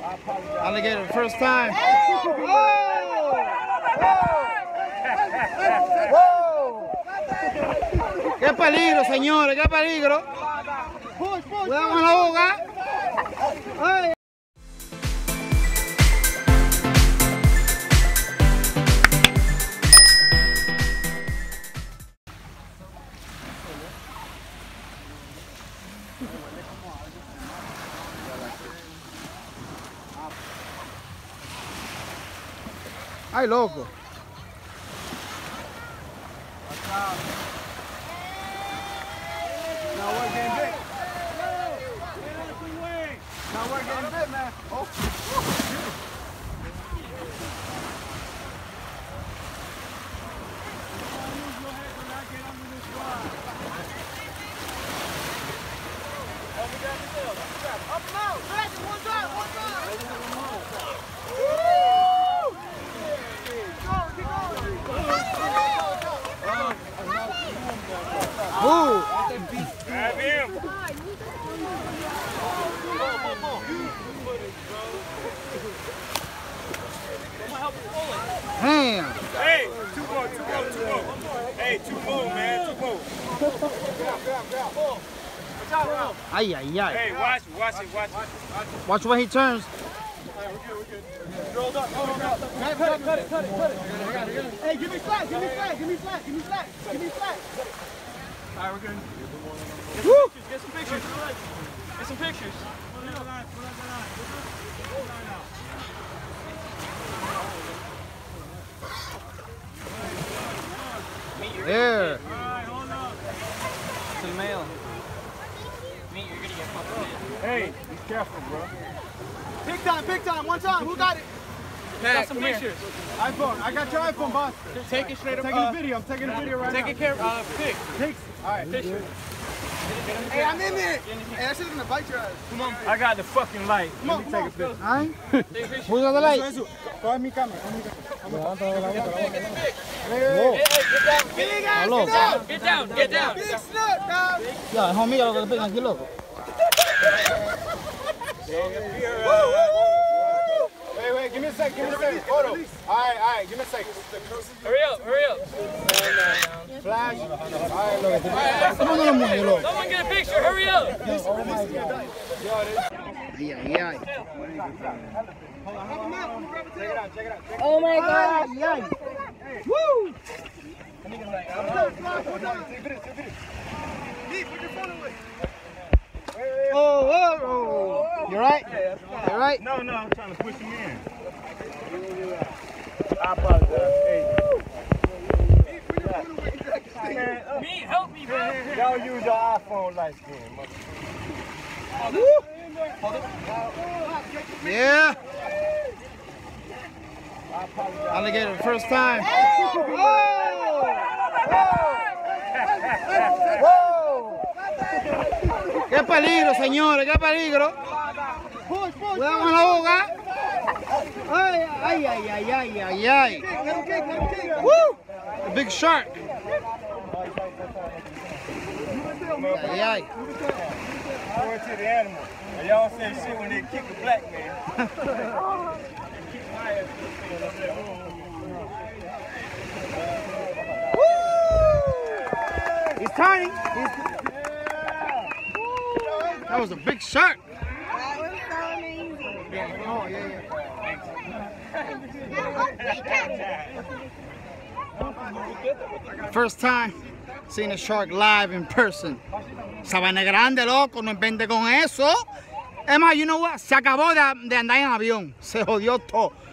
Alligator, first time. ¡Qué peligro, señores! ¡Qué peligro! ¡Cuidado con la boca! ¡Ay! ¡Ay, loco! Now we're getting big. Now we're getting big, man. Oh. Up and out. One drive, one drive. Move! Grab him! Damn! Hey, two more. Hey, two more, man, two more. Ay, ay, ay. Hey, watch it. Watch when he turns. We're good. Rolled up. Cut it. Hey, give me flat. All right, we're good. Get some pictures. There. Alright, hold up. It's a male. Meat, you're gonna get fucked. Hey, be careful, bro. Big time, one time. Who got it? Got some pictures. iPhone. I got your iPhone, boss. Take it straight up. I'm taking a video right now. Take care. Pic. All right. Picture. Hey, I'm in there. Hey, that shit's gonna bite your ass. Come on. I got the fucking light. Let me take a picture. Ay. Who's on the light? Coge mi cámara. Get down. Big snap, dog. Ya, hijo mío, lo que te pegan aquí, loco. Wait, give me a second. Photo. All right, give me a second. Hurry up. Flash. All right, ¿Cómo no lo mueve, loco? Someone get a picture. Hurry up. Ay, ay, ay. Check it out. Oh my God. Ay, ay. Woo! Oh. You right? You right? No, I'm trying to push him in. I apologize. Hey. Me, help me, bro. Y'all use your iPhone light screen. Yeah. Alligator, first time. ¡Qué peligro, señores! ¡Qué peligro! ¡Cuidado con la boca! ¡Ay! ¡Woo! A big shark! ¡Ay! Going to the animal. And y'all say shit when they kick a black man. He's turning. That was a big shark. That was so amazing. Oh, yeah. First time seeing a shark live in person. Esa vaina grande, loco, no invente con eso. Es más, you know what? Se acabó de andar en avión. Se jodió todo.